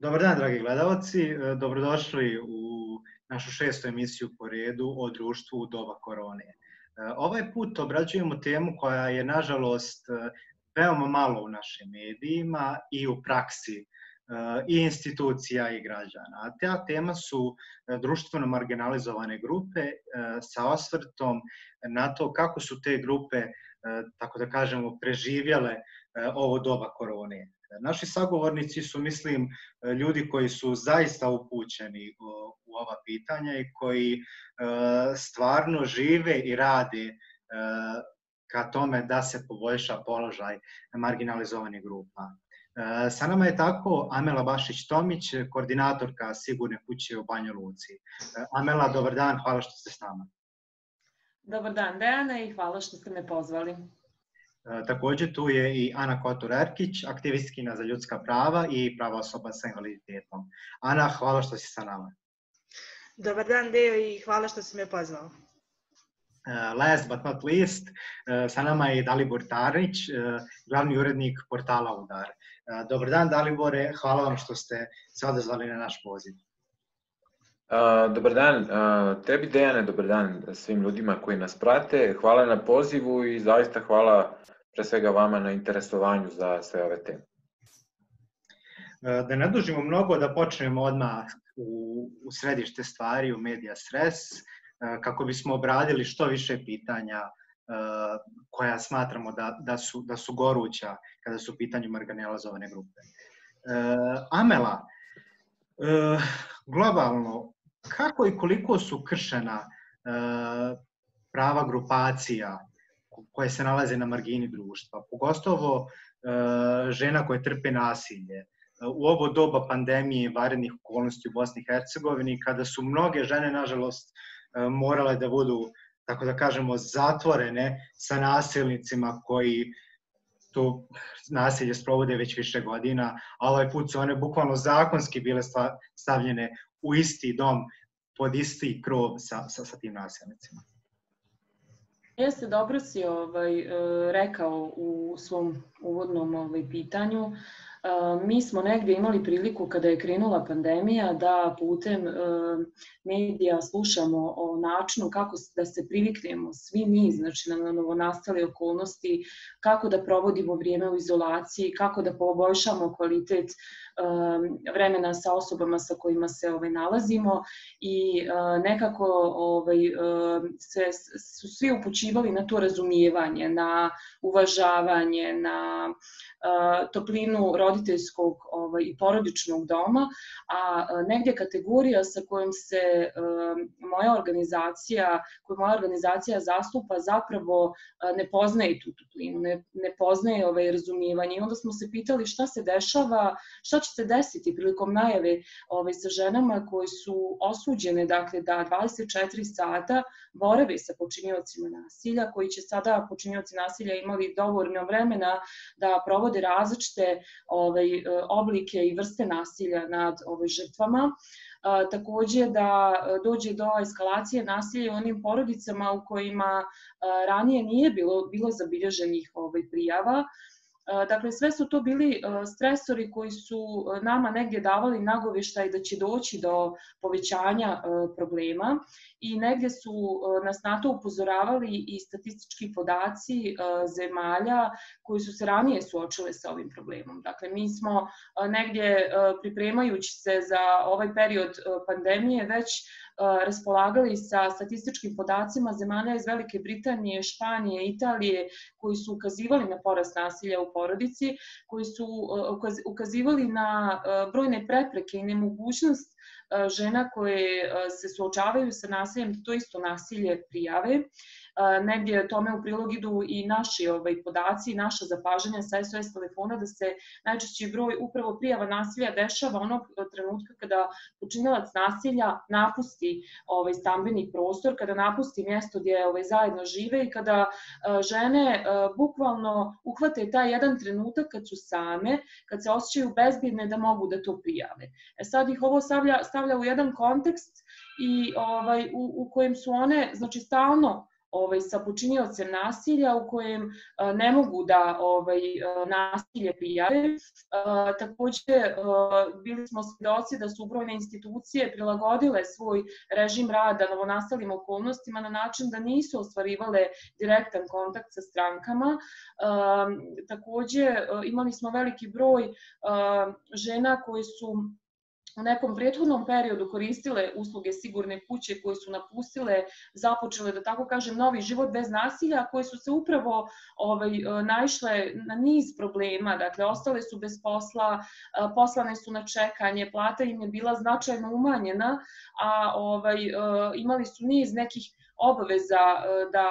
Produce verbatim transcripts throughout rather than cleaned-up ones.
Dobar dan, dragi gledalci. Dobrodošli u našu šestu emisiju po redu o društvu u doba korone. Ovaj put obrađujemo temu koja je, nažalost, veoma malo u našim medijima i u praksi i institucija i građana. A ta tema su društveno marginalizovane grupe sa osvrtom na to kako su te grupe, tako da kažemo, preživjele ovo doba korone. Naši sagovornici su, mislim, ljudi koji su zaista upućeni u ova pitanja i koji stvarno žive i rade ka tome da se poboljša položaj marginalizovanih grupa. Sa nama je tako Amela Bašić-Tomić, koordinatorka Sigurne kuće u Banja Luci. Amela, dobar dan, hvala što ste s nama. Dobar dan, Dejana, i hvala što ste me pozvali. Također tu je i Ana Kotor-Erkić, aktivistkinja za ljudska prava i prava osoba sa invaliditetom. Ana, hvala što si sa nama. Dobar dan, Dejo, i hvala što si me pozvao. Last but not least, sa nama je Dalibor Tarnić, glavni urednik portala Udar. Dobar dan, Dalibore, hvala vam što ste se odazvali na naš poziv. Dobar dan tebi, Dejane, dobar dan svim ljudima koji nas prate. Hvala na pozivu i zaista hvala pre svega vama na interesovanju za sve ove teme. Da ne dužimo mnogo, da počnemo odmah u središte stvari, u medija stres, kako bismo obradili što više pitanja koja smatramo da su goruća kada su u pitanju marginalizovane grupe. Amela, globalno, kako i koliko su kršena prava grupacija koje se nalaze na margini društva, pogotovo žena koje trpe nasilje, u ovo doba pandemije i vanrednih okolnosti u Bosni i Hercegovini, kada su mnoge žene, nažalost, morale da budu, tako da kažemo, zatvorene sa nasilnicima koji to nasilje sprovode već više godina, a ovaj put su one bukvalno zakonski bile stavljene u isti dom, pod isti krov sa tim nasilnicima. Jeste, dobro si rekao u svom uvodnom pitanju. Mi smo negdje imali priliku kada je krenula pandemija da putem medija slušamo o načinu kako da se priviknemo svi mi, znači na novonastale okolnosti, kako da provodimo vrijeme u izolaciji, kako da poboljšamo kvalitet vremena sa osobama sa kojima se nalazimo i nekako su svi upućivali na to razumijevanje, na uvažavanje, na toplinu roditeljskog i porodičnog doma, a negdje kategorija sa kojom se moja organizacija, koju moja organizacija zastupa, zapravo ne poznaje tu toplinu, ne poznaje razumijevanje. I onda smo se pitali šta se dešava, šta će se desiti prilikom najave sa ženama koji su osuđene da dvadeset četiri sata borave sa počiniocima nasilja, koji će sada počinioci nasilja imali dovoljno vremena da provode različite oblike i vrste nasilja nad žrtvama. Također da dođe do eskalacije nasilja u onim porodicama u kojima ranije nije bilo zabilježenih prijava. Dakle, sve su to bili stresori koji su nama negdje davali nagovještaj da će doći do povećanja problema i negdje su nas na to upozoravali i statistički podaci zemalja koji su se ranije suočile sa ovim problemom. Dakle, mi smo negdje pripremajući se za ovaj period pandemije već raspolagali sa statističkim podacima zemalja iz Velike Britanije, Španije, Italije, koji su ukazivali na porast nasilja u porodici, koji su ukazivali na brojne prepreke i nemogućnost žena koje se suočavaju sa nasiljem da to isto nasilje prijave. Negdje tome u prilog idu i naši podaci, naša zapažanja sa S O S telefona da se najčešći broj upravo prijava nasilja dešava onog trenutka kada počinilac nasilja napusti stambeni prostor, kada napusti mjesto gdje zajedno žive i kada žene bukvalno uhvate taj jedan trenutak kad su same, kad se osjećaju bezbjedne da mogu da to prijave. E sad ih ovo stavlja u jedan kontekst i u kojem su one, znači, stalno ovaj, sa počiniocem nasilja u kojem ne mogu da ovaj, nasilje prijave. Takođe, bili smo svedoci da su brojne institucije prilagodile svoj režim rada novonastalim okolnostima na način da nisu ostvarivale direktan kontakt sa strankama. Takođe, imali smo veliki broj žena koje su u nekom prethodnom periodu koristile usluge sigurne kuće, koje su napustile, započele, da tako kažem, novi život bez nasilja, koje su se upravo ovaj, naišle na niz problema, dakle, ostale su bez posla, poslane su na čekanje, plata im je bila značajno umanjena, a ovaj, imali su niz nekih obaveza da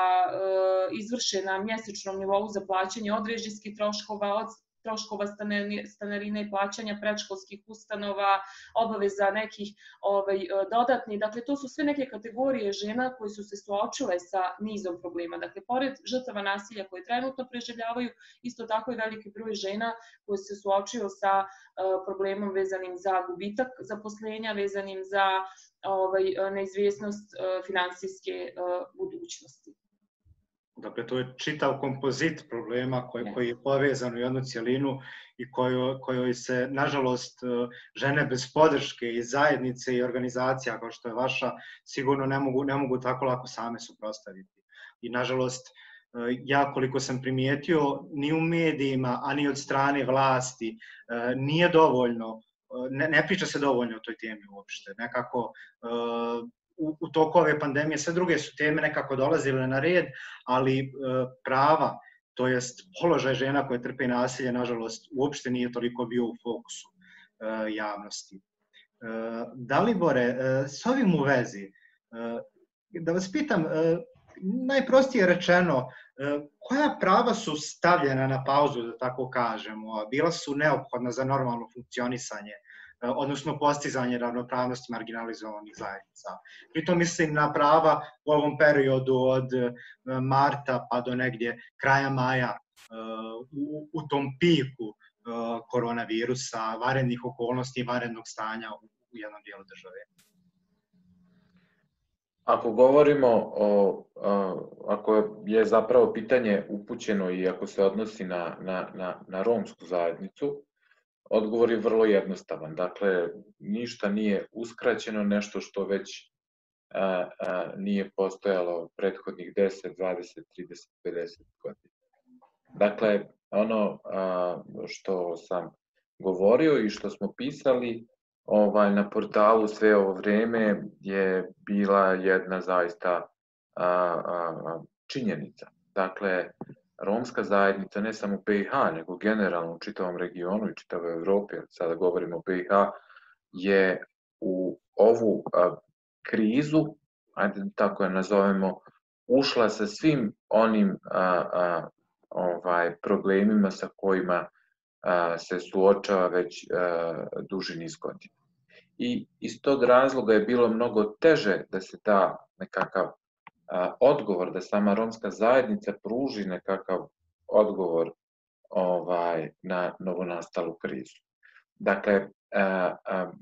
izvrše na mjesečnom nivou za plaćanje od režijskih troškova, od troškova stanarine i plaćanja predškolskih ustanova, obaveza nekih ovaj, dodatnih. Dakle, to su sve neke kategorije žena koje su se suočile sa nizom problema. Dakle, pored žrtava nasilja koje trenutno preživljavaju, isto tako i veliki broj žena koje se suočuju sa uh, problemom vezanim za gubitak zaposlenja, vezanim za ovaj, neizvjesnost uh, finansijske uh, budućnosti. Dakle, to je čitav kompozit problema koji, koji je povezan u jednu cjelinu i kojoj, kojoj se, nažalost, žene bez podrške i zajednice i organizacija kao što je vaša sigurno ne mogu, ne mogu tako lako same suprotstaviti. I, nažalost, ja koliko sam primijetio, ni u medijima, a ni od strane vlasti nije dovoljno, ne, ne priča se dovoljno o toj temi uopšte. Nekako, U, u toku ove pandemije sve druge su teme nekako dolazile na red, ali e, prava, to jest položaj žena koje trpe nasilje, nažalost, uopšte nije toliko bio u fokusu e, javnosti. E, Dalibore, e, s ovim u vezi, e, da vas pitam, e, najprostije rečeno, e, koja prava su stavljena na pauzu, da tako kažemo, a bila su neophodna za normalno funkcionisanje, odnosno postizanje ravnopravnosti marginalizovanih zajednica. Pritom mislim na prava u ovom periodu od marta pa do negdje kraja maja u, u tom piku koronavirusa, vanrednih okolnosti i vanrednog stanja u jednom dijelu države. Ako govorimo o, ako je zapravo pitanje upućeno i ako se odnosi na, na, na, na romsku zajednicu, odgovor je vrlo jednostavan. Dakle, ništa nije uskraćeno, nešto što već a, a, nije postojalo prethodnih deset, dvadeset, trideset, pedeset godina. Dakle, ono a, što sam govorio i što smo pisali ovaj, na portalu sve ovo vrijeme je bila jedna zaista a, a, činjenica. Dakle, romska zajednica, ne samo u B i H, nego generalno u čitavom regionu i čitavoj Evropi, sada govorimo o B i H, je u ovu a, krizu, ajde tako je nazovemo, ušla sa svim onim a, a, ovaj, problemima sa kojima a, se suočava već a, duži niz godina. I iz tog razloga je bilo mnogo teže da se da nekakav odgovor, da sama romska zajednica pruži nekakav odgovor ovaj, na novonastalu krizu. Dakle, a, a,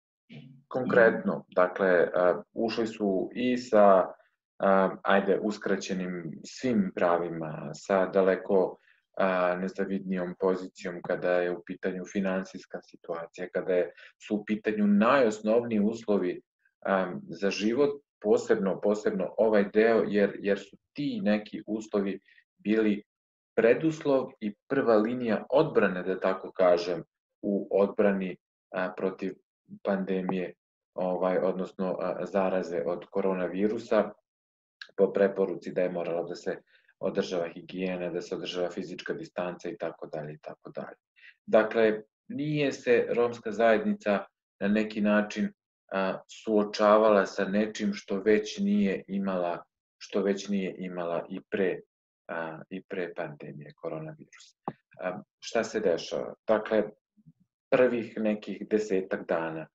konkretno, dakle, a, ušli su i sa a, ajde, uskraćenim svim pravima, sa daleko a, nezavidnijom pozicijom kada je u pitanju finansijska situacija, kada je, su u pitanju najosnovniji uslovi a, za život, posebno, posebno ovaj deo, jer, jer su ti neki uslovi bili preduslov i prva linija odbrane, da tako kažem, u odbrani a, protiv pandemije, ovaj, odnosno a, zaraze od koronavirusa, po preporuci da je moralo da se održava higijena, da se održava fizička distanca i tako dalje i tako dalje. Dakle, nije se romska zajednica na neki način a, suočavala sa nečim što već nije imala, što već nije imala i pre a, i pre pandemije koronavirusa. A, šta se dešava? Dakle, prvih nekih desetak dana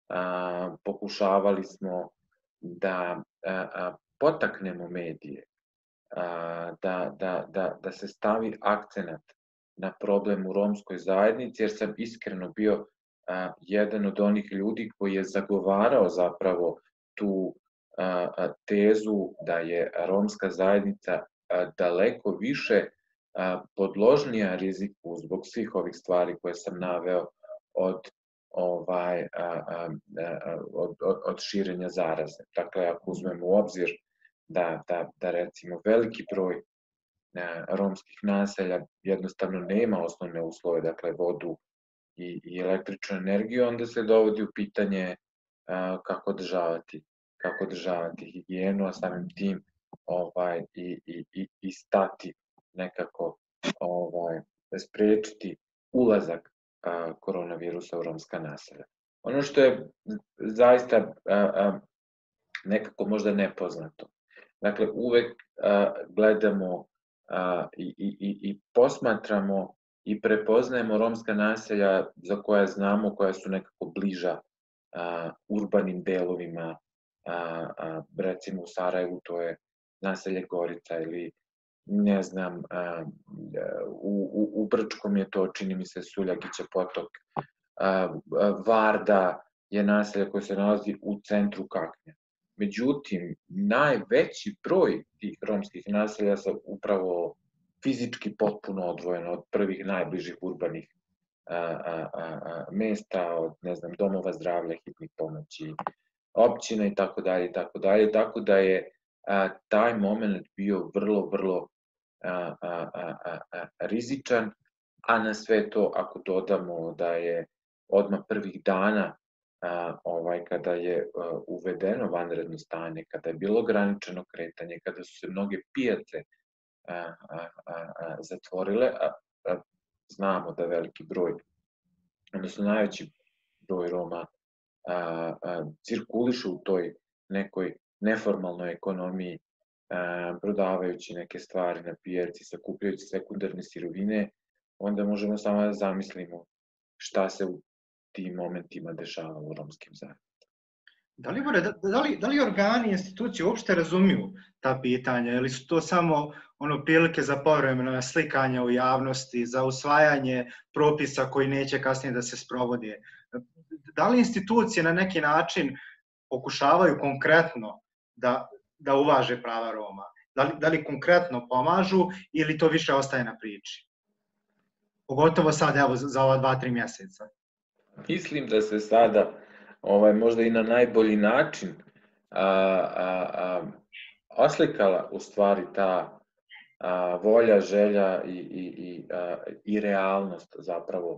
a, pokušavali smo da a, a, potaknemo medije, a, da, da, da, da se stavi akcenat na problem u romskoj zajednici, jer sam iskreno bio a, jedan od onih ljudi koji je zagovarao zapravo tu tezu da je romska zajednica daleko više podložnija riziku zbog svih ovih stvari koje sam naveo od, ovaj, od, od, od širenja zaraze. Dakle, ako uzmemo u obzir da, da, da recimo veliki broj romskih naselja jednostavno nema osnovne uslove, dakle vodu i, i električnu energiju, onda se dovodi u pitanje kako održavati, kako održavati higijenu, a samim tim ovaj, i, i, i stati nekako, ovaj, sprečiti ulazak a, koronavirusa u romska naselja. Ono što je zaista a, a, nekako možda nepoznato. Dakle, uvek a, gledamo a, i, i, i posmatramo i prepoznajemo romska naselja za koja znamo, koja su nekako bliža a, urbanim delovima, a, a, recimo u Sarajevu to je naselje Gorica ili ne znam, a, u, u, u Brčkom je to, čini mi se, Suljagića potok, a, Varda je naselje koje se nalazi u centru Kaknja. Međutim, najveći broj tih romskih naselja su upravo fizički potpuno odvojeno od prvih najbližih urbanih a, a, a, mesta, od, ne znam, domova zdravlja, hitnih pomoći, općina i tako dalje, i tako dalje, tako da je a, taj moment bio vrlo, vrlo a, a, a, a, rizičan, a na sve to ako dodamo da je odmah prvih dana a, ovaj, kada je a, uvedeno vanredno stanje, kada je bilo ograničeno kretanje, kada su se mnoge pijace a, a, a, a, zatvorile, a, a znamo da veliki broj, odnosno najveći broj Roma a, a, cirkulišu u toj nekoj neformalnoj ekonomiji, a, prodavajući neke stvari na pijaci, sakupljajući sekundarne sirovine, onda možemo samo da zamislimo šta se u tim momentima dešava u romskim zajednicama. Da li, da, da, li, da li organi i institucije uopšte razumiju ta pitanja ili su to samo ono prilike za povremeno slikanje u javnosti, za usvajanje propisa koji neće kasnije da se sprovode? Da li institucije na neki način pokušavaju konkretno da, da uvaže prava Roma? Da li, da li konkretno pomažu ili to više ostaje na priči? Pogotovo sad, evo, za ova dva, tri mjeseca. Mislim da se sada ovaj, možda i na najbolji način a, a, a, oslikala u stvari ta a, volja, želja i, i, i, a, i realnost zapravo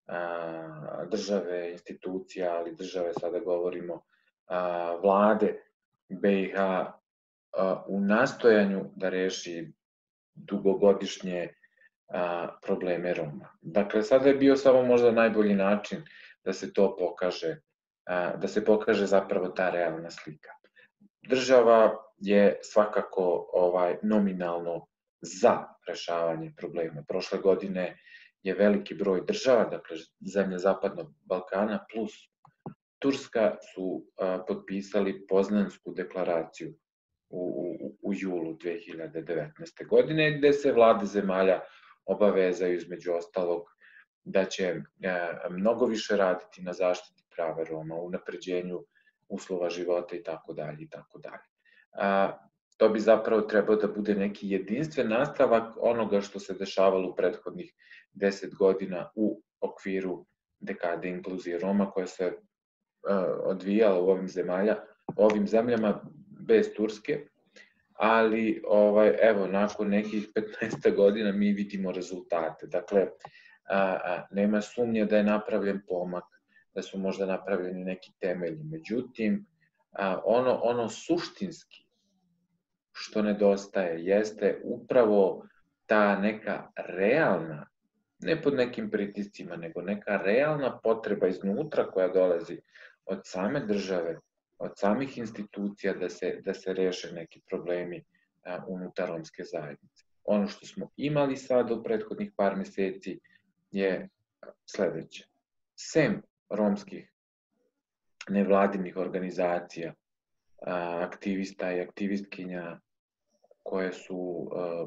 a, države, institucija, ali države, sada govorimo, a, vlade be i ha a, u nastojanju da reši dugogodišnje a, probleme Roma. Dakle, sada je bio samo možda najbolji način da se to pokaže, da se pokaže zapravo ta realna slika. Država je svakako ovaj, nominalno za rešavanje problema. Prošle godine je veliki broj država, dakle zemlje Zapadnog Balkana plus Turska su a, potpisali Poznansku deklaraciju u, u, u julu dve hiljade devetnaeste. godine, gde se vlade zemalja obavezaju između ostalog da će e, mnogo više raditi na zaštiti prava Roma, unapređenju uslova života i tako dalje i tako dalje. To bi zapravo trebao da bude neki jedinstven nastavak onoga što se dešavalo u prethodnih deset godina u okviru dekade inkluzije Roma koja se e, odvijala u ovim zemalja, ovim zemljama bez Turske, ali ovaj, evo, nakon nekih petnaest godina mi vidimo rezultate. Dakle, a, a, nema sumnje da je napravljen pomak, da su možda napravljeni neki temelji. Međutim, a, ono, ono suštinski što nedostaje jeste upravo ta neka realna, ne pod nekim pritiscima, nego neka realna potreba iznutra koja dolazi od same države, od samih institucija da se, da se reše neki problemi a, unutar romske zajednice. Ono što smo imali sada u prethodnih par meseci je sledeće. Sem romskih nevladinih organizacija, a, aktivista i aktivistkinja koje su a,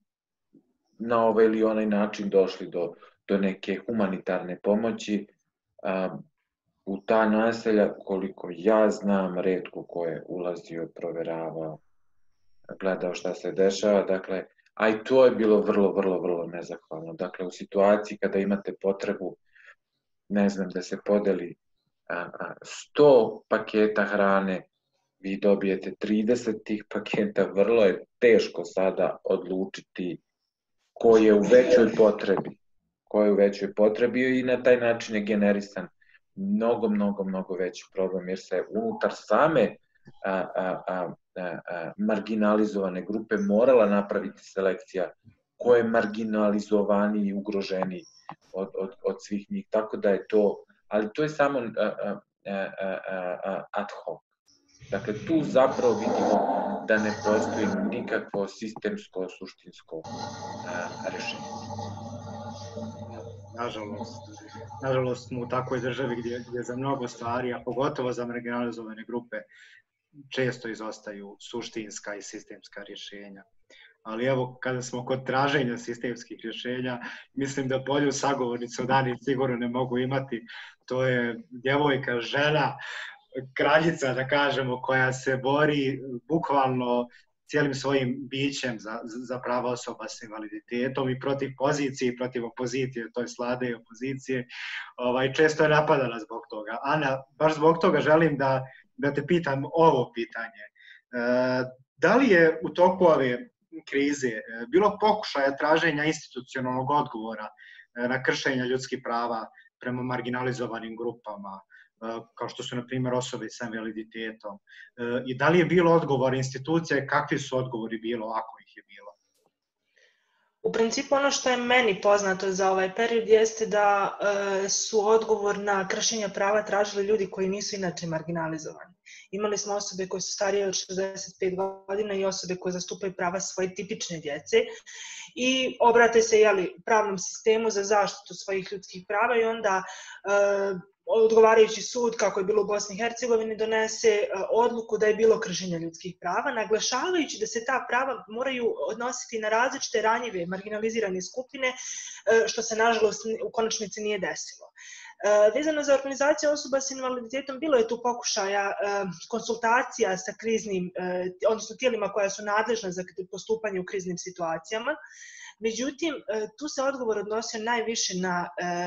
na ovaj ili onaj način došli do, do neke humanitarne pomoći, a, u ta naselja, koliko ja znam, retko ko je ulazio, proveravao, gledao šta se dešava, dakle, a i to je bilo vrlo, vrlo, vrlo nezahvalno. Dakle, u situaciji kada imate potrebu, ne znam, da se podeli sto paketa hrane, vi dobijete trideset tih paketa, vrlo je teško sada odlučiti ko je u većoj potrebi, ko je u većoj potrebi i na taj način je generisan mnogo, mnogo, mnogo veći problem, jer se unutar same a, a, a, a, marginalizovane grupe morala napraviti selekcija ko je marginalizovaniji i ugroženiji od, od, od svih njih, tako da je to, ali to je samo a, a, a, a, ad hoc. Dakle, tu zapravo vidimo da ne postoji nikakvo sistemsko, suštinsko a, rešenje. Nažalost, nažalost smo u takvoj državi gdje, gdje za mnogo stvari, a pogotovo za marginalizovane grupe, često izostaju suštinska i sistemska rješenja. Ali evo, kada smo kod traženja sistemskih rješenja, mislim da bolju sagovornicu dani sigurno ne mogu imati. To je djevojka, žena, kraljica, da kažemo, koja se bori bukvalno cijelim svojim bićem za, za prava osoba s invaliditetom i protiv pozicije i protiv opozicije, to je slade i opozicije. Ovaj, često je napadana zbog toga. Ana, baš zbog toga želim da, da te pitam ovo pitanje. E, da li je u toku ove krize bilo pokušaja traženja institucionalnog odgovora na kršenja ljudskih prava prema marginalizovanim grupama, kao što su, na primjer, osobe sa invaliditetom? I da li je bilo odgovor institucija i kakvi su odgovori bilo, ako ih je bilo? U principu ono što je meni poznato za ovaj period jeste da e, su odgovor na kršenja prava tražili ljudi koji nisu inače marginalizovani. Imali smo osobe koje su starije od šezdeset pet godina i osobe koje zastupaju prava svoje tipične djece i obrate se jeli, pravnom sistemu za zaštitu svojih ljudskih prava i onda e, odgovarajući sud, kako je bilo u Bosni i Hercegovini, donese odluku da je bilo kršenja ljudskih prava, naglašavajući da se ta prava moraju odnositi na različite ranjive, marginalizirane skupine, što se nažalost u konačnici nije desilo. Vezano za organizaciju osoba s invaliditetom, bilo je tu pokušaja konsultacija sa kriznim, odnosno tijelima koja su nadležna za postupanje u kriznim situacijama. Međutim, tu se odgovor odnosio najviše na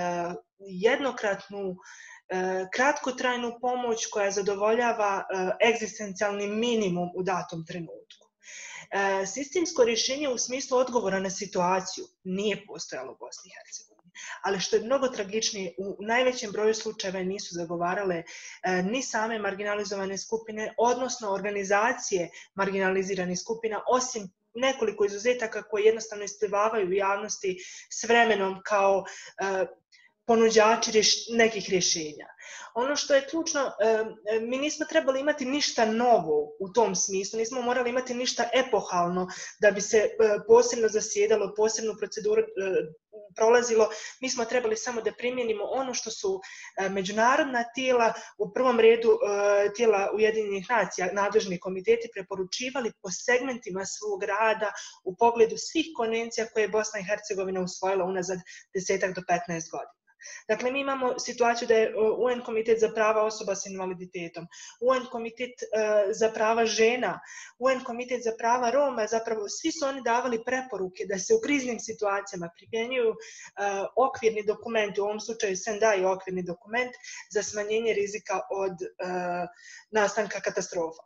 jednokratnu, kratkotrajnu pomoć koja zadovoljava egzistencijalni minimum u datom trenutku. Sistemsko rješenje u smislu odgovora na situaciju nije postojalo u Bosni i Hercegovini, ali što je mnogo tragičnije, u najvećem broju slučajeva nisu zagovarale ni same marginalizovane skupine, odnosno organizacije marginaliziranih skupina, osim nekoliko izuzetaka koji jednostavno isplivavaju u javnosti s vremenom kao uh, ponuđači rješ nekih rješenja. Ono što je ključno, uh, mi nismo trebali imati ništa novo u tom smislu, nismo morali imati ništa epohalno da bi se uh, posebno zasjedalo, posebnu proceduru uh, prolazilo. Mi smo trebali samo da primijenimo ono što su uh, međunarodna tijela, u prvom redu uh, tijela Ujedinjenih nacija, nadležni komiteti preporučivali po segmentima svog rada u pogledu svih konvencija koje je Bosna i Hercegovina usvojila unazad desetak do petnaest godina. Dakle, mi imamo situaciju da je U N komitet za prava osoba s invaliditetom, U N komitet uh, za prava žena, U N komitet za prava Roma, zapravo svi su oni davali preporuke da se u kriznim situacijama primjenjuju uh, okvirni dokumenti, u ovom slučaju Sendai okvirni dokument za smanjenje rizika od uh, nastanka katastrofa.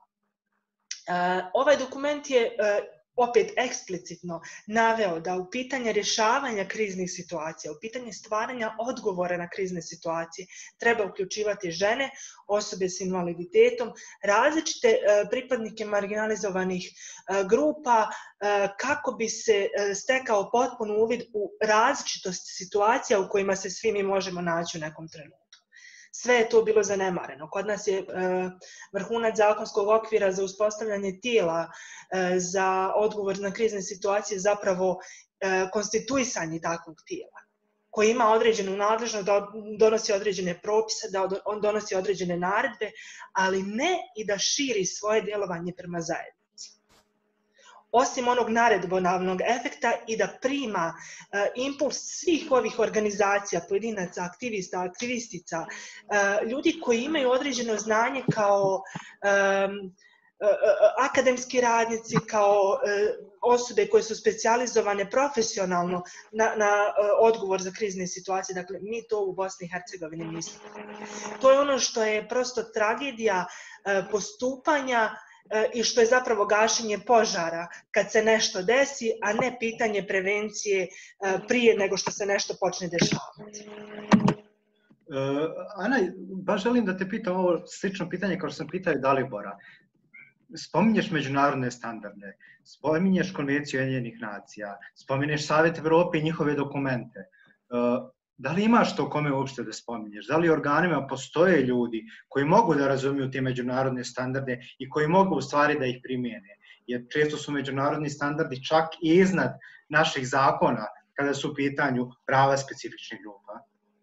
Uh, ovaj dokument je uh, opet eksplicitno naveo da u pitanje rješavanja kriznih situacija, u pitanje stvaranja odgovora na krizne situacije treba uključivati žene, osobe s invaliditetom, različite uh, pripadnike marginalizovanih uh, grupa, uh, kako bi se uh, stekao potpun uvid u različitost situacija u kojima se svi mi možemo naći u nekom trenutku. Sve je to bilo zanemareno. Kod nas je e, vrhunac zakonskog okvira za uspostavljanje tijela e, za odgovor na krizne situacije zapravo e, konstituisanje takvog tijela, koji ima određenu nadležnost, da donosi određene propise, da on donosi određene naredbe, ali ne i da širi svoje djelovanje prema zajednici. osim onog naredbonavnog efekta i da prima uh, impuls svih ovih organizacija, pojedinaca, aktivista, aktivistica, uh, ljudi koji imaju određeno znanje kao um, akademski radnici, kao osobe koje su specijalizovane profesionalno na, na odgovor za krizne situacije. Dakle, mi to u Bosni i Hercegovini nismo. To je ono što je prosto tragedija postupanja i što je zapravo gašenje požara kad se nešto desi, a ne pitanje prevencije prije nego što se nešto počne dešavati. Uh, Ana, baš želim da te pitam ovo slično pitanje kao što sam pitao i Dalibora. Spominješ međunarodne standarde, spominješ Konvenciju Ujedinjenih nacija, spominješ Savet Evrope i njihove dokumente. Da li imaš to kome uopšte da spominješ? Da li u organima postoje ljudi koji mogu da razumiju te međunarodne standarde i koji mogu u stvari da ih primijene? Jer često su međunarodni standardi čak i iznad naših zakona kada su u pitanju prava specifičnih grupa.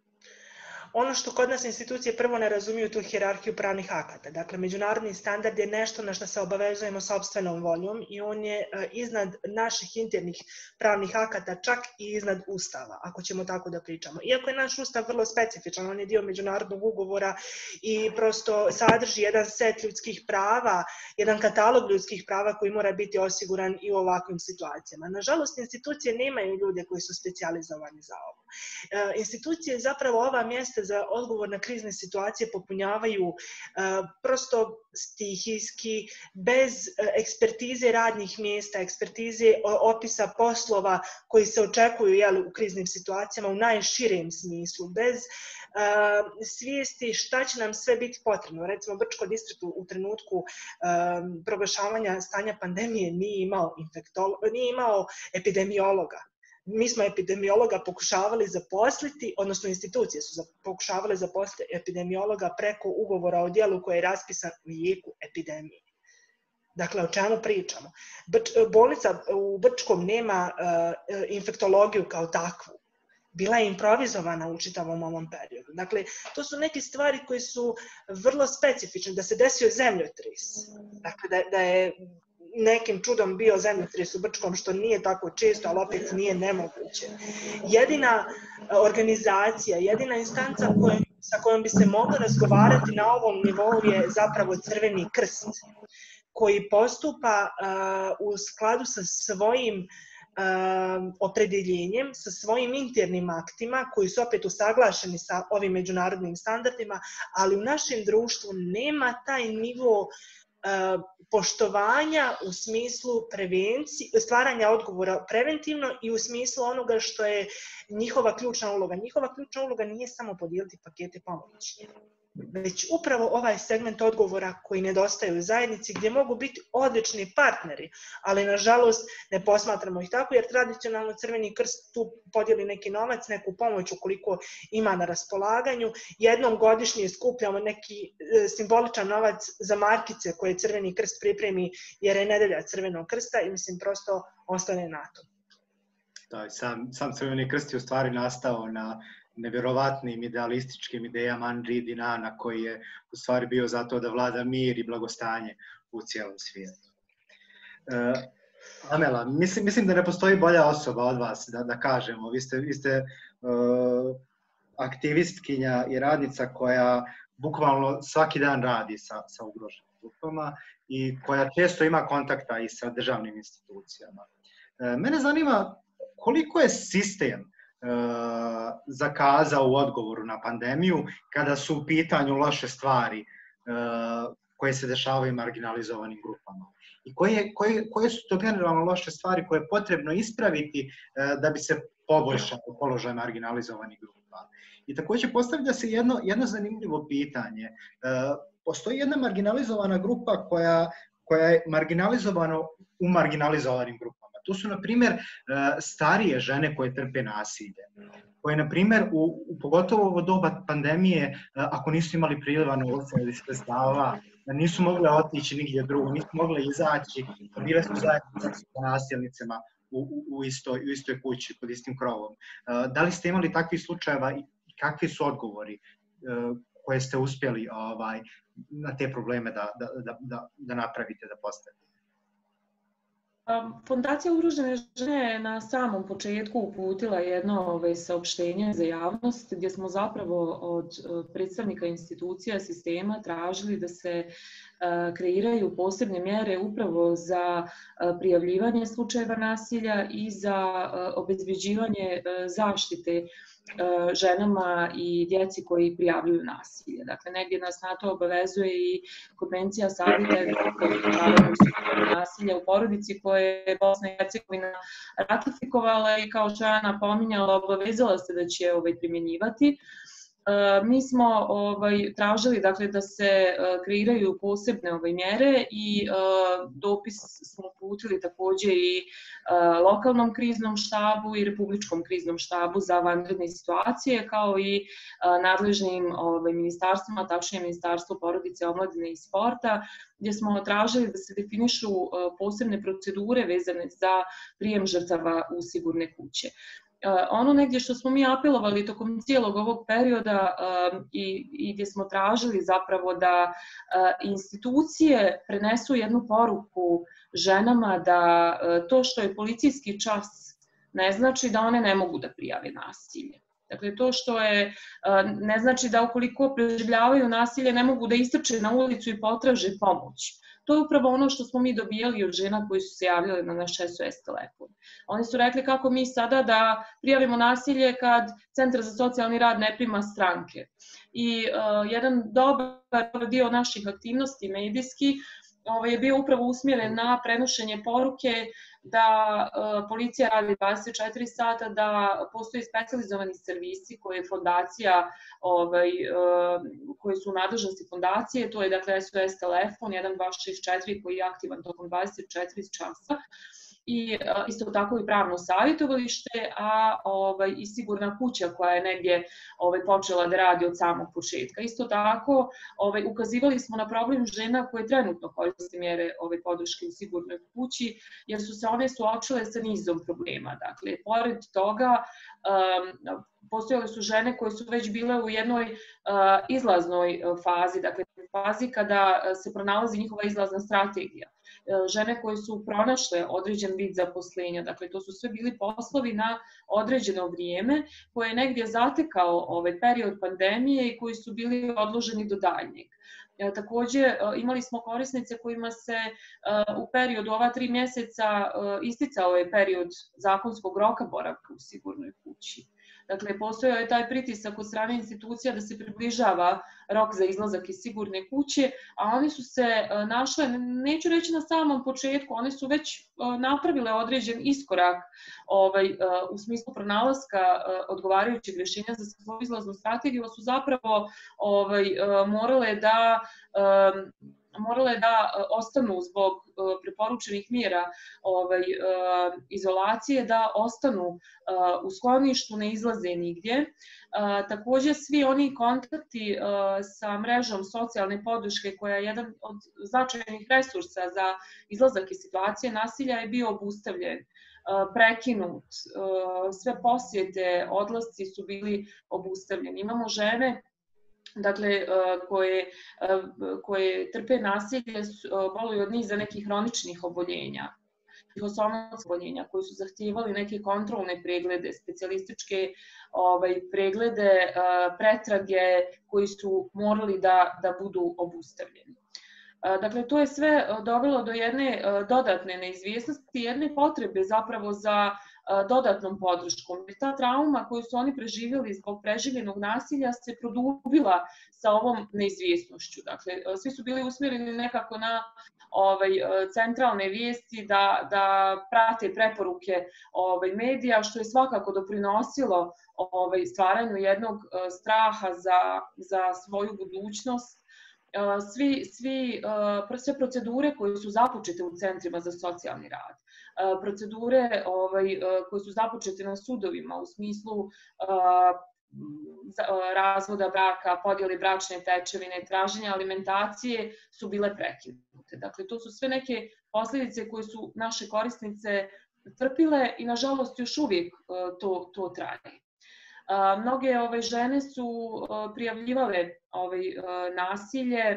Ono što kod nas institucije prvo ne razumiju tu hijerarhiju pravnih akata. Dakle, međunarodni standard je nešto na što se obavezujemo sopstvenom voljom i on je iznad naših internih pravnih akata, čak i iznad Ustava, ako ćemo tako da pričamo. Iako je naš Ustav vrlo specifičan, on je dio međunarodnog ugovora i prosto sadrži jedan set ljudskih prava, jedan katalog ljudskih prava koji mora biti osiguran i u ovakvim situacijama. Nažalost, institucije nemaju ljude koji su specijalizovani za ovo. Institucije zapravo ova mjesta za odgovor na krizne situacije popunjavaju uh, prosto stihijski, bez uh, ekspertize radnih mjesta, ekspertize opisa poslova koji se očekuju jel, u kriznim situacijama u najširem smislu, bez uh, svijesti šta će nam sve biti potrebno. Recimo, Brčko distrikt u trenutku uh, proglašavanja stanja pandemije nije imao, nije imao epidemiologa. Mi smo epidemiologa pokušavali zaposliti, odnosno institucije su pokušavale zaposliti epidemiologa preko ugovora o djelu koji je raspisan u jeku epidemije. Dakle, o čemu pričamo? Brč, bolnica u Brčkom nema uh, infektologiju kao takvu. Bila je improvizovana u čitavom ovom periodu. Dakle, to su neke stvari koje su vrlo specifične. Da se desio zemljotres. Dakle, da, da je nekim čudom bio zemljotres u Brčkom, što nije tako često, ali opet nije nemoguće. Jedina organizacija, jedina instanca kojom, sa kojom bi se moglo razgovarati na ovom nivou je zapravo Crveni krst, koji postupa uh, u skladu sa svojim uh, opredeljenjem, sa svojim internim aktima, koji su opet usaglašeni sa ovim međunarodnim standardima, ali u našem društvu nema taj nivo poštovanja u smislu prevencije, stvaranja odgovora preventivno i u smislu onoga što je njihova ključna uloga. Njihova ključna uloga nije samo podijeliti pakete pomoći, već upravo ovaj segment odgovora koji nedostaju u zajednici gdje mogu biti odlični partneri, ali nažalost ne posmatramo ih tako jer tradicionalno Crveni krst tu podijeli neki novac, neku pomoć ukoliko ima na raspolaganju. Jednom godišnje skupljamo neki simboličan novac za markice koje Crveni krst pripremi jer je nedelja Crvenog krsta i mislim prosto ostane na to. Da, sam, sam Crveni krst je u stvari nastao na nevjerovatnim idealističkim idejama Andrije Dinana, koji je u stvari bio zato da vlada mir i blagostanje u cijelom svijetu. E, Amela, mislim, mislim da ne postoji bolja osoba od vas, da, da kažemo. Vi ste, vi ste uh, aktivistkinja i radnica koja bukvalno svaki dan radi sa, sa ugroženim grupama i koja često ima kontakta i sa državnim institucijama. E, mene zanima koliko je sistem zakazao u odgovoru na pandemiju kada su u pitanju loše stvari koje se dešavaju marginalizovanim grupama. I koje, koje, koje su to generalno loše stvari koje je potrebno ispraviti da bi se poboljšao položaj marginalizovanih grupa. I također postavlja se jedno, jedno zanimljivo pitanje. Postoji jedna marginalizovana grupa koja, koja je marginalizovana u marginalizovanim grupama. To su, na primjer, starije žene koje trpe nasilje, koje, na primjer, u, u pogotovo u doba pandemije, ako nisu imali priliva novca ili sredstava, nisu mogle otići nigdje drugo, nisu mogle izaći, bile su zajedno sa nasilnicama u, u, u, istoj, u istoj kući, pod istim krovom. Da li ste imali takvih slučajeva i kakvi su odgovori koje ste uspjeli ovaj, na te probleme da, da, da, da napravite, da postavite? Fondacija Ugrožene žene je na samom početku uputila jedno ovaj, saopštenje za javnost gdje smo zapravo od predstavnika institucija sistema tražili da se kreiraju posebne mjere upravo za prijavljivanje slučajeva nasilja i za obezbeđivanje zaštite ženama i djeci koji prijavljuju nasilje. Dakle, negdje nas na to obavezuje i Konvencija Savjeta Evrope o nasilja u porodici koje je Bosna i Hercegovina ratifikovala i kao što je Ana pominjala, obavezala se da će ovaj, primjenjivati. Mi smo ovaj, tražili dakle, da se kreiraju posebne ovaj, mjere i uh, dopis smo uputili također i uh, lokalnom kriznom štabu i republičkom kriznom štabu za vanredne situacije, kao i uh, nadležnim ovaj, ministarstvima, tačnije Ministarstvo porodice, omladine i sporta, gdje smo tražili da se definišu uh, posebne procedure vezane za prijem žrtava u sigurne kuće. Ono negdje što smo mi apelovali tokom cijelog ovog perioda uh, i, i gdje smo tražili zapravo da uh, institucije prenesu jednu poruku ženama da uh, to što je policijski čas ne znači da one ne mogu da prijave nasilje. Dakle, to što je, uh, ne znači da ukoliko preživljavaju nasilje ne mogu da istrče na ulicu i potraže pomoć. To je upravo ono što smo mi dobijali od žena koji su se javljali na naš S O S telefon. Oni su rekli kako mi sada da prijavimo nasilje kad Centar za socijalni rad ne prima stranke. I uh, jedan dobar dio naših aktivnosti medijski ovaj, je bio upravo usmjeren na prenošenje poruke da uh, policija radi dvadeset četiri sata, da postoji specijalizovani servisi koje je fondacija, ovaj, uh, koji su u nadležnosti fondacije, to je dakle S O S telefon jedan dva šest četiri koji je aktivan tokom dvadeset četiri časa. I a, isto tako i pravno savjetovalište, a ovaj, i sigurna kuća koja je negdje ovaj, počela da radi od samog početka. Isto tako ovaj, ukazivali smo na problem žena koje trenutno koriste mjere ovaj, podrške u sigurnoj kući, jer su se one suočile sa nizom problema. Dakle, pored toga um, postojale su žene koje su već bile u jednoj uh, izlaznoj fazi, dakle fazi kada se pronalazi njihova izlazna strategija. Žene koje su pronašle određen vid zaposlenja, dakle to su sve bili poslovi na određeno vrijeme koje je negdje zatekao ovaj period pandemije i koji su bili odloženi do daljnjeg. Također imali smo korisnice kojima se u periodu ova tri mjeseca isticao je period zakonskog roka boravka u sigurnoj kući. Dakle, postojao je taj pritisak od strane institucija da se približava rok za izlazak iz sigurne kuće, a oni su se našle, neću reći na samom početku, one su već napravile određen iskorak ovaj, u smislu pronalaska odgovarajućeg rješenja za svoju izlaznu strategiju, su zapravo ovaj, morale da morale da ostanu zbog preporučenih mjera ovaj, izolacije, da ostanu u skloništu, ne izlaze nigdje. Također svi oni kontakti sa mrežom socijalne podrške, koja je jedan od značajnih resursa za izlazak iz situacije nasilja, je bio obustavljen, prekinut, sve posjete, odlasci su bili obustavljeni. Imamo žene dakle, koje, koje trpe nasilje, boluju od niza nekih hroničnih oboljenja, psihosomatskih oboljenja, koji su zahtijevali neke kontrolne preglede, specijalističke ovaj, preglede, pretrage, koji su morali da, da budu obustavljeni. Dakle, to je sve dovelo do jedne dodatne neizvjesnosti, jedne potrebe zapravo za dodatnom podrškom. Ta trauma koju su oni preživjeli zbog preživljenog nasilja se produbila sa ovom neizvjesnošću. Dakle, svi su bili usmjereni nekako na ovaj, centralne vijesti, da, da prate preporuke ovaj, medija, što je svakako doprinosilo ovaj, stvaranju jednog straha za, za svoju budućnost. Svi, svi, sve procedure koje su započete u centrima za socijalni rad, procedure ovaj, koje su započete na sudovima u smislu razvoda braka, podjele bračne tečevine, traženja alimentacije su bile prekinute. Dakle, to su sve neke posljedice koje su naše korisnice trpile i nažalost još uvijek to, to traje. Mnoge ove žene su prijavljivale ovaj, nasilje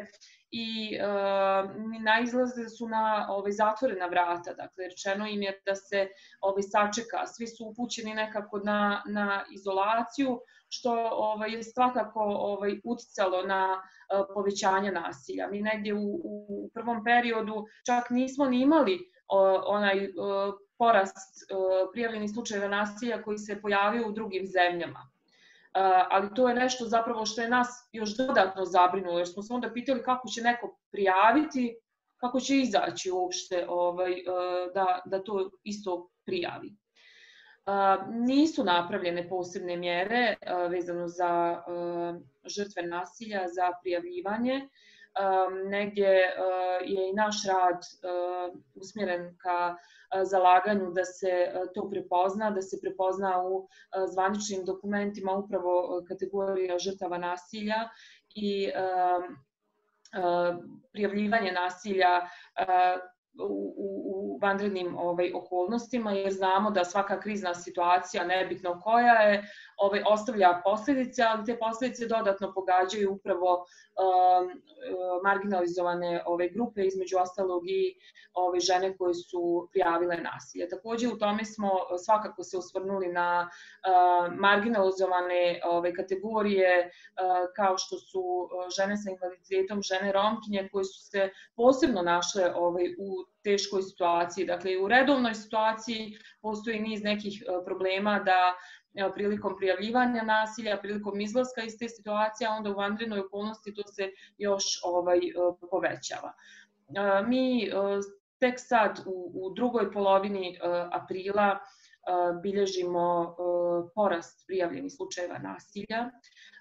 i uh, naizlaze su na ovaj, zatvorena vrata, dakle rečeno im je da se ovaj, sačeka, svi su upućeni nekako na, na izolaciju, što ovaj, je svakako ovaj, uticalo na uh, povećanje nasilja. Mi negdje u, u prvom periodu čak nismo ni imali uh, onaj uh, porast uh, prijavljenih slučajeva nasilja koji se pojavio u drugim zemljama. Uh, ali to je nešto zapravo što je nas još dodatno zabrinulo, jer smo se onda pitali kako će neko prijaviti, kako će izaći uopšte ovaj, uh, da, da to isto prijavi. Uh, nisu napravljene posebne mjere uh, vezano za uh, žrtve nasilja, za prijavljivanje. Um, negdje uh, je i naš rad uh, usmjeren ka uh, zalaganju da se uh, to prepozna, da se prepozna u uh, zvaničnim dokumentima upravo uh, kategorija žrtava nasilja i uh, uh, prijavljivanje nasilja uh, u, u vanrednim ovaj, okolnostima, jer znamo da svaka krizna situacija, nebitno koja je, ovaj, ostavlja posljedice, ali te posljedice dodatno pogađaju upravo um, marginalizovane ove grupe, između ostalog i ove žene koje su prijavile nasilje. Također u tome smo svakako se osvrnuli na uh, marginalizovane ove kategorije uh, kao što su žene sa invaliditetom, žene romkinje koje su se posebno našle ove, u teškoj situaciji. Dakle, u redovnoj situaciji postoji niz nekih problema da prilikom prijavljivanja nasilja, prilikom izlaska iz te situacije, a onda u vanrednoj okolnosti to se još ovaj, povećava. Mi tek sad u, u drugoj polovini aprila bilježimo porast prijavljenih slučajeva nasilja,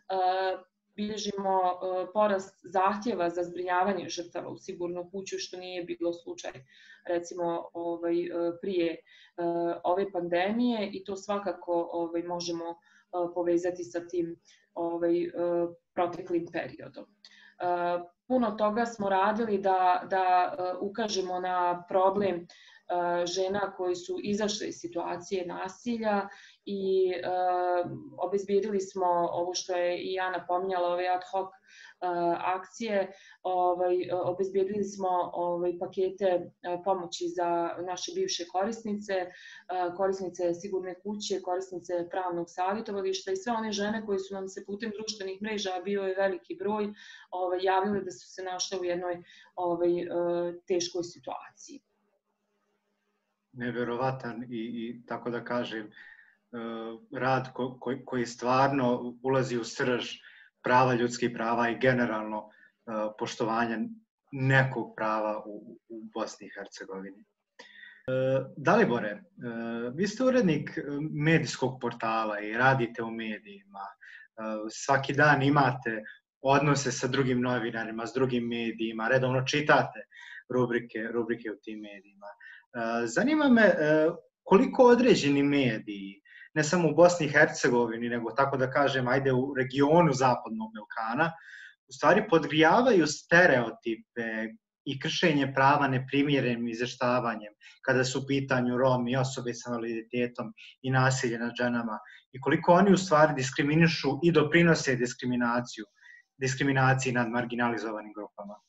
bilježimo porast zahtjeva za zbrinjavanje žrtava u sigurnu kuću, što nije bilo slučaj recimo ovaj, prije ove pandemije, i to svakako ovaj, možemo povezati sa tim ovaj, proteklim periodom. Puno toga smo radili da, da ukažemo na problem žena koji su izašle iz situacije nasilja i uh, obezbijedili smo ovo što je i ja napominjala, ove ad hoc uh, akcije, ovaj, obezbijedili smo ovaj, pakete uh, pomoći za naše bivše korisnice, uh, korisnice sigurne kuće, korisnice pravnog savjetovališta i sve one žene koje su nam se putem društvenih mreža, a bio je veliki broj, ovaj, javili da su se našle u jednoj ovaj, uh, teškoj situaciji. Nevjerovatan i, i tako da kažem, rad ko, ko, koji stvarno ulazi u srž prava, ljudskih prava i generalno poštovanja nekog prava u, u Bosni i Hercegovini. Dalibore, vi ste urednik medijskog portala i radite u medijima. Svaki dan imate odnose sa drugim novinarima, s drugim medijima, redovno čitate rubrike, rubrike u tim medijima. Zanima me koliko određeni mediji, ne samo u Bosni i Hercegovini, nego tako da kažem, ajde u regionu Zapadnog Balkana, u stvari podgrijavaju stereotipe i kršenje prava neprimjerenim izvještavanjem kada su u pitanju Romi, osobe sa invaliditetom i nasilje nad ženama, i koliko oni u stvari diskriminišu i doprinose diskriminaciju, diskriminaciji nad marginalizovanim grupama.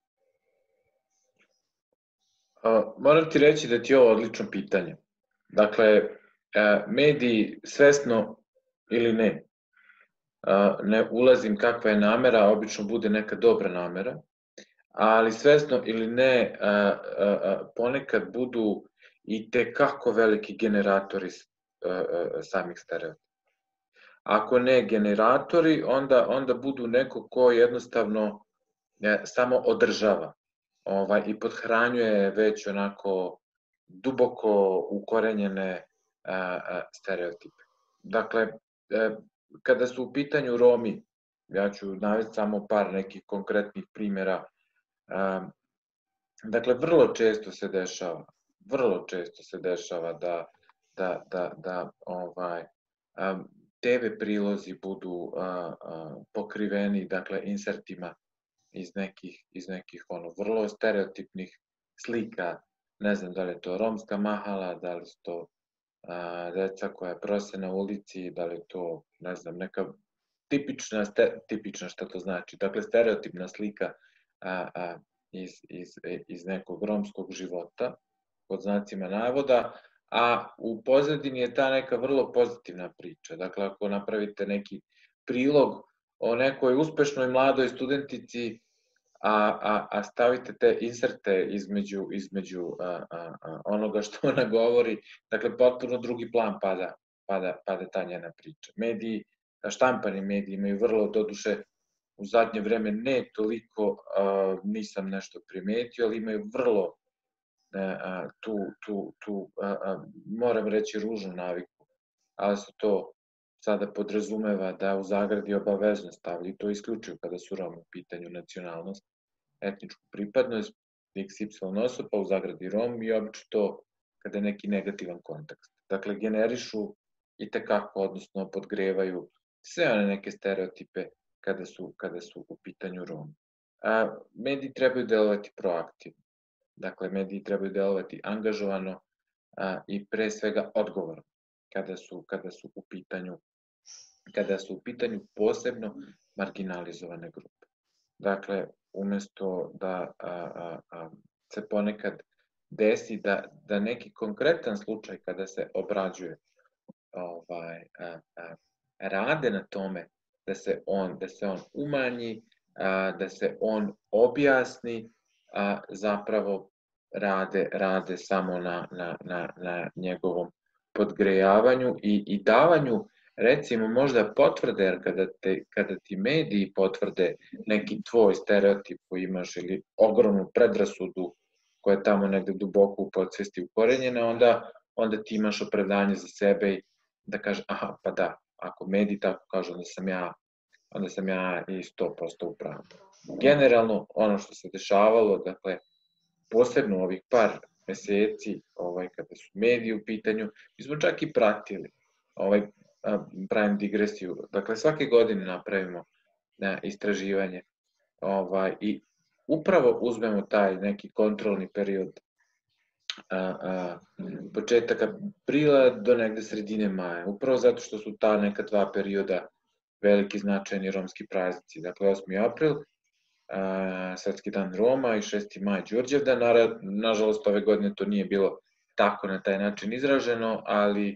Uh, moram ti reći da ti je ovo odlično pitanje. Dakle, uh, mediji svesno ili ne, uh, ne ulazim kakva je namera, obično bude neka dobra namera, ali svesno ili ne, uh, uh, ponekad budu i tekako veliki generatori uh, uh, samih stereotipa. Ako ne generatori, onda, onda budu neko ko jednostavno ne, samo održava. Ovaj, i podhranjuje već onako duboko ukorenjene a, a, stereotipe. Dakle, a, kada su u pitanju Romi, ja ću navesti samo par nekih konkretnih primjera, a, dakle, vrlo često se dešava, vrlo često se dešava da, da, da, da ovaj, a, te ve prilozi budu a, a, pokriveni, dakle, insertima iz nekih, iz nekih ono, vrlo stereotipnih slika, ne znam da li je to romska mahala, da li su to a, deca koja prose na ulici, da li je to, ne znam, neka tipična, ste, tipična šta to znači, dakle stereotipna slika a, a, iz, iz, iz nekog romskog života, pod znacima navoda, a u pozadini je ta neka vrlo pozitivna priča. Dakle, ako napravite neki prilog o nekoj uspešnoj mladoj studentici, a, a, a stavite te inserte između, između a, a, a, onoga što ona govori, dakle, potpuno drugi plan pada, pada, pada ta njena priča. Mediji, štampani mediji imaju vrlo, doduše, u zadnje vreme ne toliko, a, nisam nešto primetio, ali imaju vrlo a, tu, tu, tu a, a, moram reći, ružnu naviku, ali se to sada podrazumeva da u zagradi obavezno stavljaju, to isključuju kada su Romi u pitanju nacionalnost, etničku pripadnost, iks ipsilon osoba u zagradi Rom i obično to kada je neki negativan kontekst. Dakle, generišu i tekako, odnosno podgrevaju sve one neke stereotipe kada su, kada su u pitanju Romi. A, mediji trebaju delovati proaktivno. Dakle, mediji trebaju delovati angažovano a, i pre svega odgovorno kada su, kada su u pitanju kada su u pitanju posebno marginalizovane grupe. Dakle, umesto da a, a, a, se ponekad desi da, da neki konkretan slučaj kada se obrađuje ovaj, a, a, rade na tome da se on, da se on umanji, a, da se on objasni, a zapravo rade, rade samo na, na, na, na njegovom podgrejavanju i, i davanju, recimo, možda potvrde, jer kada, te, kada ti mediji potvrde neki tvoj stereotip koji imaš ili ogromnu predrasudu koja je tamo negde duboko u podsvesti ukorenjena, onda, onda ti imaš opravdanje za sebe i da kažeš, aha, pa da, ako mediji tako kažu, onda sam ja, onda sam ja i sto posto u pravu. Generalno, ono što se dešavalo, dakle, posebno ovih par meseci, ovaj, kada su mediji u pitanju, mi smo čak i pratili, ovaj, pravim digresiju, dakle, svake godine napravimo na istraživanje ovaj, i upravo uzmemo taj neki kontrolni period a, a, početak aprila do negde sredine maja, upravo zato što su ta neka dva perioda veliki značajni romski praznici, dakle osmi april, a, Svetski dan Roma i šesti maj Đurđevdan. Nažalost, ove godine to nije bilo tako na taj način izraženo, ali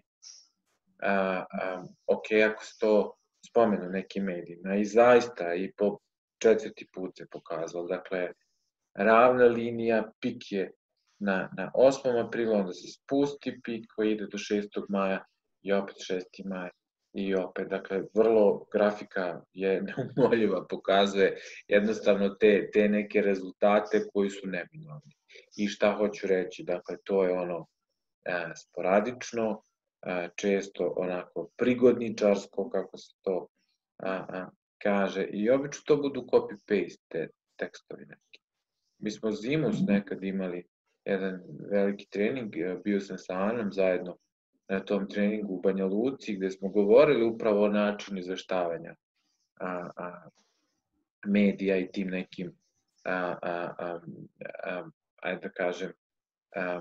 a, a, ok, ako se to spomenu nekim medijima i zaista i po četvrti put se pokazalo, dakle, ravna linija, pik je na, na osmom aprilu, onda se spusti pik koji ide do šestog maja i opet šesti maj i opet, dakle, vrlo grafika je neumoljiva, pokazuje jednostavno te, te neke rezultate koji su neminovni. I šta hoću reći, dakle, to je ono a, sporadično, a, često onako prigodničarsko, kako se to a, a, kaže, i obično to budu copy-paste te tekstovi neki. Mi smo zimus nekad imali jedan veliki trening, bio sam sa Anom zajedno na tom treningu u Banja Luci, gde smo govorili upravo o načinu izveštavanja a, a, medija i tim nekim, a, a, a, a, ajde da kažem, a,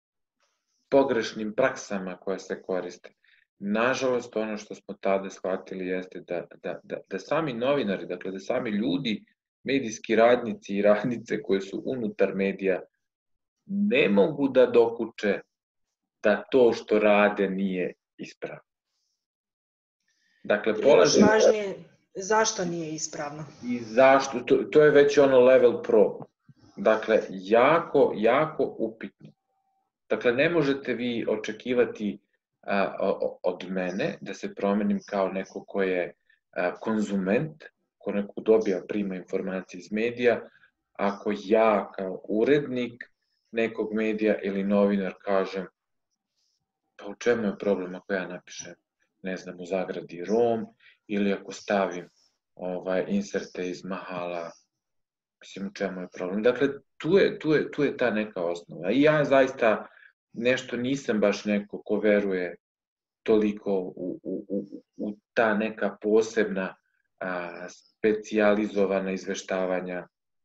pogrešnim praksama koje se koriste. Nažalost, ono što smo tada shvatili jeste da, da, da, da sami novinari, dakle da sami ljudi, medijski radnici i radnice koji su unutar medija, ne mogu da dokuče da to što rade nije ispravno. Dakle, polaže... Još važnije, zašto nije ispravno? I zašto, to, to je već ono level pro. Dakle, jako, jako upitno. Dakle, ne možete vi očekivati a, od mene da se promenim kao neko ko je a, konzument, ko neko dobija, prima informacije iz medija, ako ja kao urednik nekog medija ili novinar kažem, pa u čemu je problem ako ja napišem, ne znam, u zagradi Rom, ili ako stavim ovaj, inserte iz Mahala, mislim, u čemu je problem. Dakle, tu je, tu je, tu je ta neka osnova. I ja zaista nešto nisam baš neko ko veruje toliko u, u, u, u ta neka posebna a, specijalizovana izveštavanja,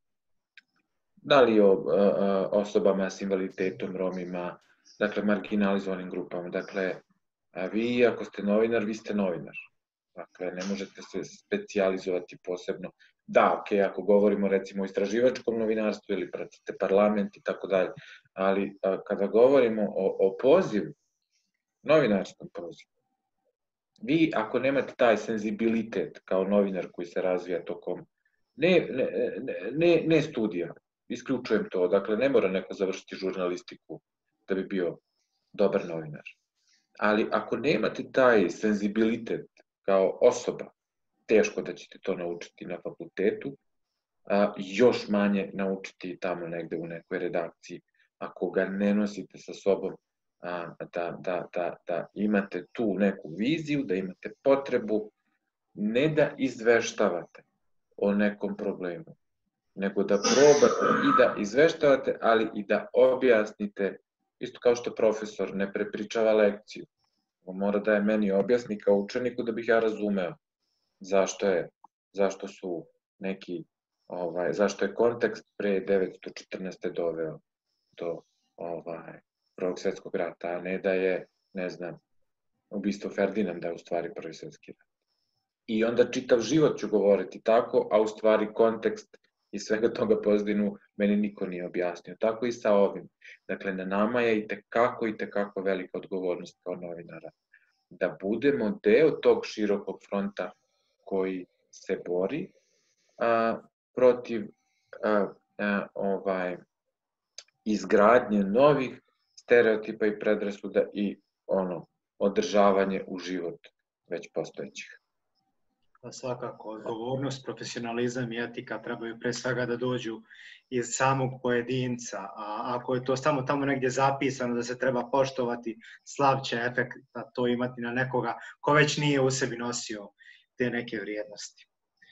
da li o a, osobama s invaliditetom, Romima, dakle, marginalizovanim grupama. Dakle, a vi ako ste novinar, vi ste novinar. Dakle, ne možete se specijalizovati posebno. da, ok, ako govorimo recimo o istraživačkom novinarstvu ili pratite parlament i tako dalje, ali kada govorimo o, o pozivu, novinarskom pozivu, vi ako nemate taj senzibilitet kao novinar koji se razvija tokom, ne, ne, ne, ne studija, isključujem to, dakle ne mora neko završiti žurnalistiku da bi bio dobar novinar, ali ako nemate taj senzibilitet kao osoba, teško da ćete to naučiti na fakultetu, a, još manje naučiti tamo negde u nekoj redakciji, ako ga ne nosite sa sobom, a, da, da, da, da imate tu neku viziju, da imate potrebu, ne da izveštavate o nekom problemu, nego da probate i da izveštavate, ali i da objasnite, isto kao što profesor ne prepričava lekciju, on mora da je meni objasni kao učeniku da bih ja razumeo zašto je, zašto su neki, ovaj, zašto je kontekst pre devetsto četrnaeste. doveo do ovaj, Prvog svjetskog rata, a ne da je, ne znam, ubistvo Ferdinanda je u stvari Prvi svjetski rat. I onda čitav život ću govoriti tako, a u stvari kontekst i svega toga pozadinu meni niko nije objasnio. Tako i sa ovim. Dakle, na nama je i tekako i tekako velika odgovornost kao novinara. Da budemo deo tog širokog fronta koji se bori a, protiv a, a, ovaj, izgradnje novih stereotipa i predrasuda i ono, održavanje u život već postojećih. Svakako, odgovornost, profesionalizam i etika trebaju pre svega da dođu iz samog pojedinca, a ako je to samo tamo negdje zapisano da se treba poštovati, slab će efekt to imati na nekoga ko već nije u sebi nosio te neke vrijednosti.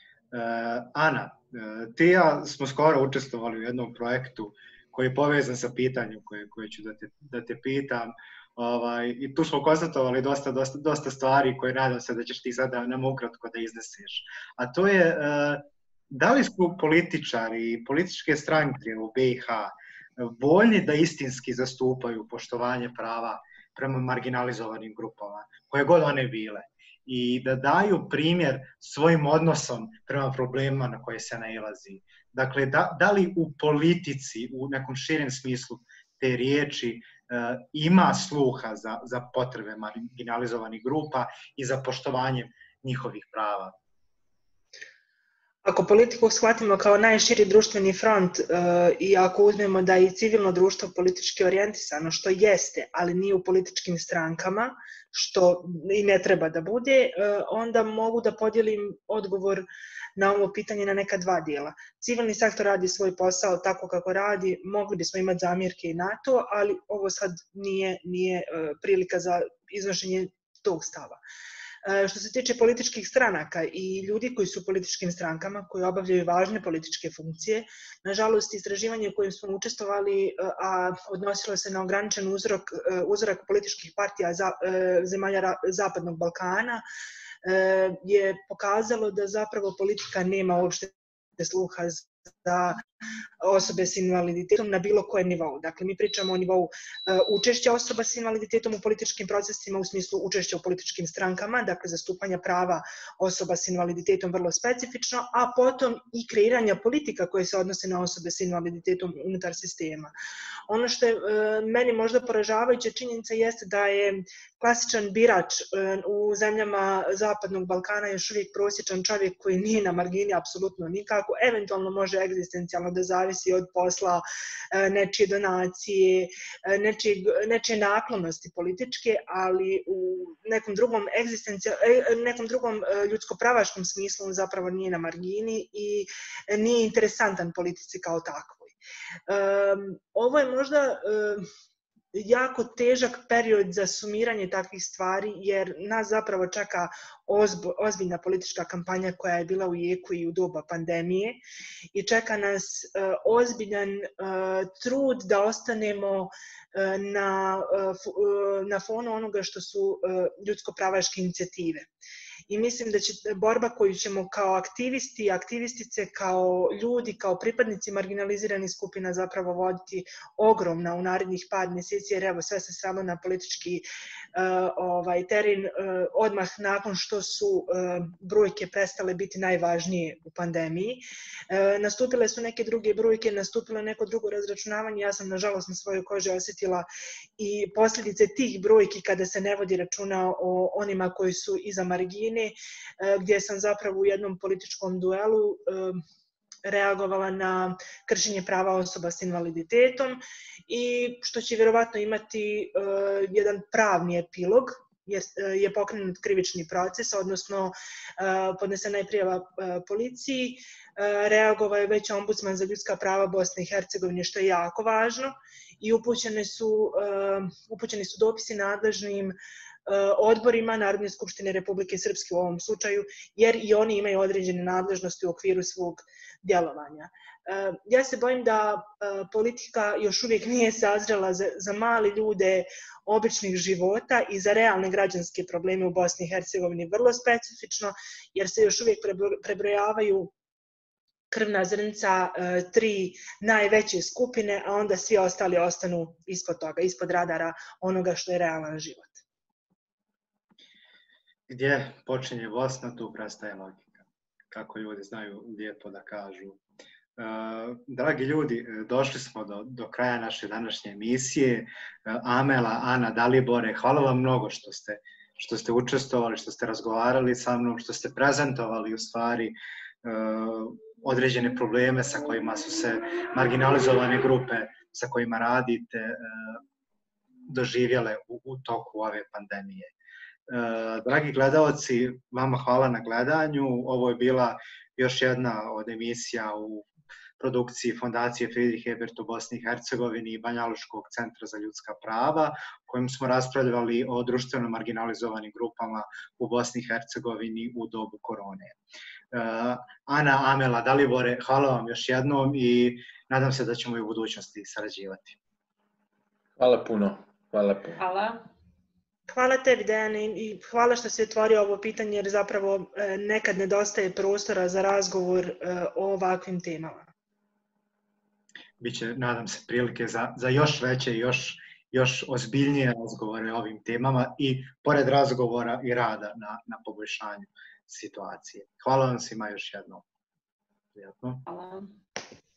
Uh, Ana, uh, ti ja smo skoro učestvovali u jednom projektu koji je povezan sa pitanjem koje, koje ću da te, da te pitam. Ovaj, i tu smo konstatovali dosta, dosta, dosta stvari koje nadam se da ćeš ti sada nam ukratko da izneseš. A to je, da li su političari i političke stranke u B i H voljni da istinski zastupaju poštovanje prava prema marginalizovanim grupama, koje god one bile, i da daju primjer svojim odnosom prema problemima na koje se nailazi. Dakle, da, da li u politici, u nekom širem smislu te riječi, ima sluha za, za potrebe marginalizovanih grupa i za poštovanje njihovih prava? Ako politiku shvatimo kao najširi društveni front uh, i ako uzmemo da je i civilno društvo politički orijentisano, što jeste, ali nije u političkim strankama, što i ne treba da bude, uh, onda mogu da podijelim odgovor na ovo pitanje na neka dva dijela. Civilni sektor radi svoj posao tako kako radi, mogli bismo imati zamjerke i na to, ali ovo sad nije, nije uh, prilika za iznošenje tog stava. Što se tiče političkih stranaka i ljudi koji su u političkim strankama, koji obavljaju važne političke funkcije, nažalost, istraživanje u kojem smo učestvovali, a odnosilo se na ograničen uzrok, uzorak političkih partija zemalja Zapadnog Balkana, je pokazalo da zapravo politika nema uopšte sluha za osobe s invaliditetom na bilo kojem nivou. Dakle, mi pričamo o nivou uh, učešća osoba s invaliditetom u političkim procesima u smislu učešća u političkim strankama, dakle zastupanja prava osoba s invaliditetom vrlo specifično, a potom i kreiranja politika koje se odnose na osobe s invaliditetom unutar sistema. Ono što je uh, meni možda poražavajuća činjenica jeste da je klasičan birač uh, u zemljama Zapadnog Balkana još uvijek prosječan čovjek koji nije na margini apsolutno nikako, eventualno može egzistencijalno da zavisi od posla, nečije donacije, nečije, nečije naklonosti političke, ali u nekom drugom, nekom drugom ljudsko-pravaškom smislu on zapravo nije na margini i nije interesantan politici kao takvoj. Ovo je možda jako težak period za sumiranje takvih stvari, jer nas zapravo čeka ozbo, ozbiljna politička kampanja koja je bila u jeku i u doba pandemije i čeka nas uh, ozbiljan uh, trud da ostanemo uh, na, uh, na fonu onoga što su uh, ljudsko-pravaške inicijative. i mislim da će borba koju ćemo kao aktivisti, aktivistice, kao ljudi, kao pripadnici marginaliziranih skupina zapravo voditi ogromna u narednih par mjeseci, jer evo sve se svelo na politički uh, ovaj, teren uh, odmah nakon što su uh, brojke prestale biti najvažnije u pandemiji. Uh, nastupile su neke druge brojke, nastupilo je neko drugo razračunavanje, ja sam nažalost na svojoj koži osjetila i posljedice tih brojki kada se ne vodi računa o onima koji su iza margine, gdje sam zapravo u jednom političkom duelu reagovala na kršenje prava osoba s invaliditetom i što će vjerovatno imati jedan pravni epilog, jer je pokrenut krivični proces, odnosno podnesena je prijava policiji, reagovao je već ombudsman za ljudska prava Bosne i Hercegovine, što je jako važno, i upućeni su, upućeni su dopisi nadležnim odborima Narodne skupštine Republike Srpske u ovom slučaju, jer i oni imaju određene nadležnosti u okviru svog djelovanja. Ja se bojim da politika još uvijek nije sazrela za, za mali ljude običnih života i za realne građanske probleme u Bosni i Hercegovini vrlo specifično, jer se još uvijek prebrojavaju krvna zrnca tri najveće skupine, a onda svi ostali ostanu ispod toga, ispod radara onoga što je realan život. Gdje počinje Bosna, tu prestaje logika. Kako ljudi znaju lijepo da kažu. Dragi ljudi, došli smo do, do kraja naše današnje emisije. Amela, Ana, Dalibore, hvala vam mnogo što ste, što ste učestvovali, što ste razgovarali sa mnom, što ste prezentovali u stvari određene probleme sa kojima su se marginalizovane grupe sa kojima radite doživjele u, u toku ove pandemije. Dragi gledalci, vama hvala na gledanju. Ovo je bila još jedna od emisija u produkciji Fondacije Friedrich Ebert u Bosni i Hercegovini i Banjaluškog centra za ljudska prava, kojim smo raspravljali o društveno marginalizovanim grupama u Bosni i Hercegovini u dobu korone. Ana, Amela, Dalibore, hvala vam još jednom i nadam se da ćemo i u budućnosti sarađivati. Hvala puno. Hvala puno. Hvala. Hvala tebi, Dejane, i hvala što si otvorio ovo pitanje, jer zapravo nekad nedostaje prostora za razgovor o ovakvim temama. Biće, nadam se, prilike za, za još veće i još, još ozbiljnije razgovore o ovim temama i pored razgovora i rada na, na poboljšanju situacije. Hvala vam svima još jednom. Prijatno. Hvala.